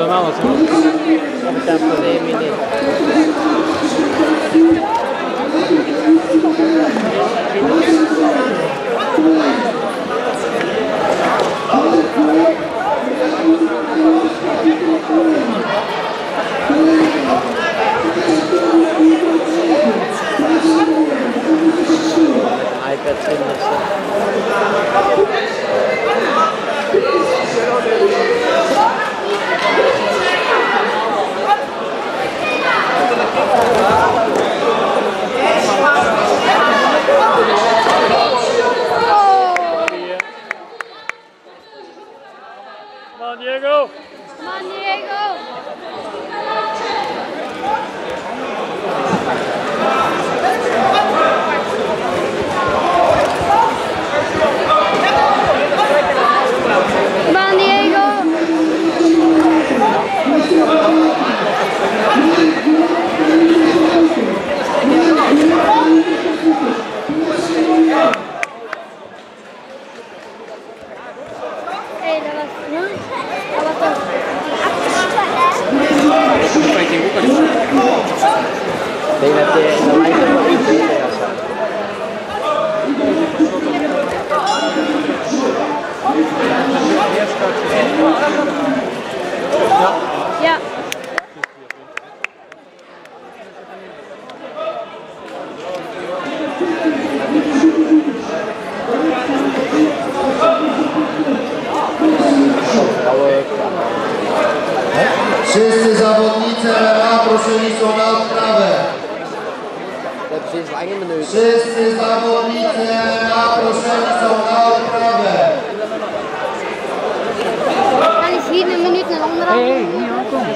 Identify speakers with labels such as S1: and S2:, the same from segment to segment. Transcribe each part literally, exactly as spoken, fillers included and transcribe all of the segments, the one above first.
S1: helemaal wat.
S2: Dat is twee minuten. iPad twintig.
S1: Come on, Diego!
S3: Come on, Diego! Come on, Diego! Hey, dat was goed. Dat was toch
S2: Ik denk dat je in de lijn wel iets beter gaat zijn.
S3: ja.
S4: Wszyscy zawodnicy M M A proszeni są na odprawę. Wszyscy zawodnicy M M A proszeni są na odprawę.
S3: Dan is hier een minuut naar onder.
S1: Hé, hé, hier aankomen.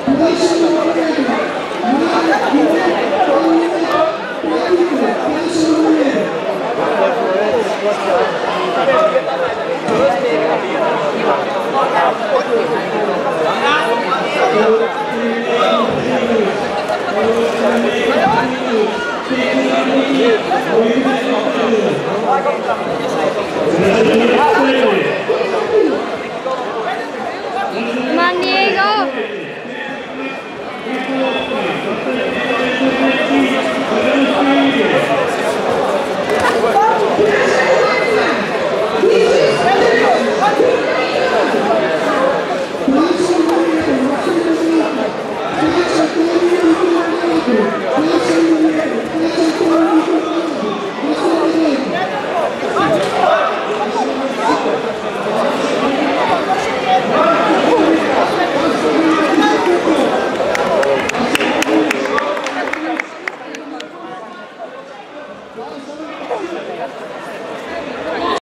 S3: Man, Diego!